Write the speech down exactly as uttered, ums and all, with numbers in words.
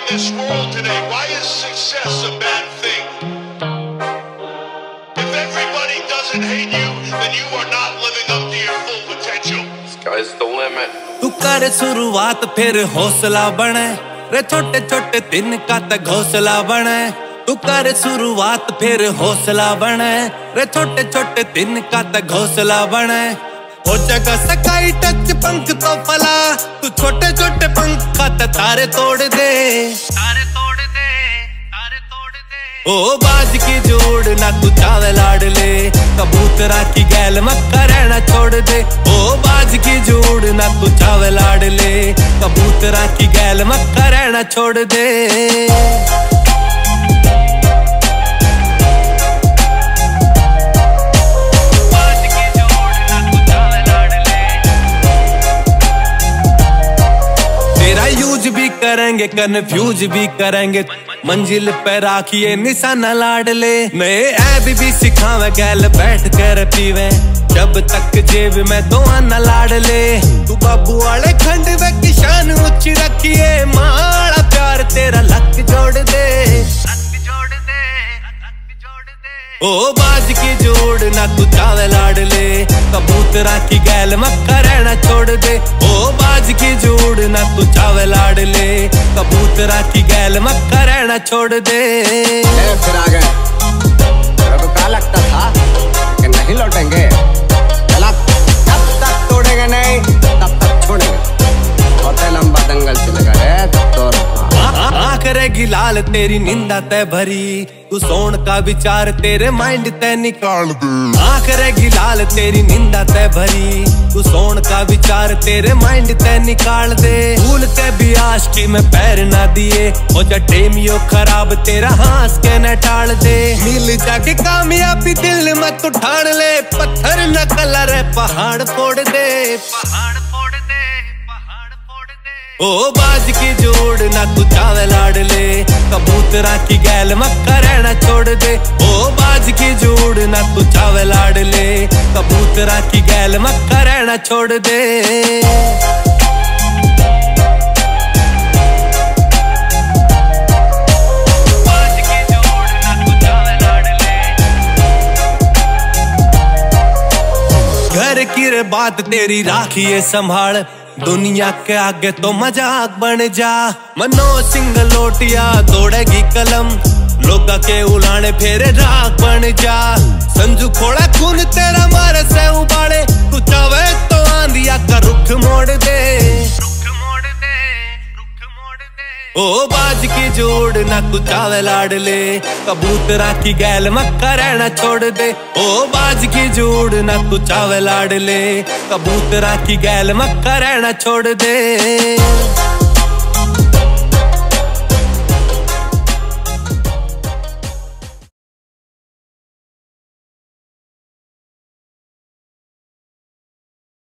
this world today, why is success a bad thing? If everybody doesn't hate you, then you are not living up to your full potential. Sky's the limit. तू कर शुरुआत फिर हौसला बने रे, छोटे छोटे दिन का तक हौसला बने। तू कर शुरुआत फिर हौसला बने रे, छोटे छोटे दिन का तक हौसला बने। हो जगह सकाई टच पंख तो फला, तू छोटे छोटे पंख का तारे तोड़ दे, तारे तोड़ दे, तारे तोड़ दे। ओ बाज की जोड़ ना तू चावे लाड ले, कबूतरा की गैल मक्का रहना छोड़ दे। ओ बाज की जोड़ ना तू चावे लाड ले, कबूतरा की गैल मक्का रहना छोड़ दे। यूज भी करेंगे कन्फ्यूज भी करेंगे, मंजिल पे राखिए निशाना लाडले। नए ऐप भी सिखावे गैल बैठ कर पीवे, जब तक जेब में दो आना लाडले। तू बाबू वाले खंड वे की शान ऊंची रखिए, माड़ा प्यार तेरा लक जोड़ दे, लक जोड़ दे, लक जोड़ दे। ओ बाज की जोड़ ना तू चावे लाडले, कबूतरा की गैल मक्का रहना छोड़ दे। ओ बाज की जोड़ ना तू चावे लाडले, कबूतरा की गैल मक्का रहना छोड़ दे। फिर आ गए, तेरा तो क्या लगता था कि नहीं लौटेंगे? चला, जब तक तोड़ेंगे नहीं तब तक छोड़ेंगे। बहुत लंबा दंगल चलेगा रे तो। आँख रहेगी लाल तेरी निंदा तय भरी, तू सोन का विचार तेरे माइंड तय निकाल दे। आँख रहेगी लाल तेरी निंदा तय भरी, तू सोन का विचार तेरे माइंड तय निकाल दे। भूल के भी आशिकी में पैर ना दिए, हो जा टेमियो खराब तेरा हंस के न टाल दे। मिल जाके कामयाबी दिल मत उठाड़ ले, पत्थर न कलर पहाड़ फोड़ दे, पहाड़ फोड़ दे, पहाड़ फोड़ दे। ओ बाज की जोड़ ना तू चावे लाडले, कबूतरा की गैल मक्का रहना छोड़ दे। ओ बाज की जोड़ ना तू चावे लाडले, कबूतरा की गैल मक्का रहना छोड़ दे। घर की रे बात तेरी राखिए संभाल, दुनिया के आगे तो मजाक बन जा। मनोज सिंह लोटिया दौड़ेगी कलम, लोगा के उलाने फेरे राख बन जा। संजू खोड़ा खून तेरा मारे से उबाले, तू चावे तो आंधिया का रुख मोड़ दे, रुख मोड़ दे, रुख मोड़ दे। ओ बाज की जोड़ ना तू चावे लाडले, कबूतरा की गैल मक्का रहना छोड़ दे। ओ बाज की जोड़ ना तू चावे लाडले, कबूतरा की गैल मक्का रहना छोड़ दे।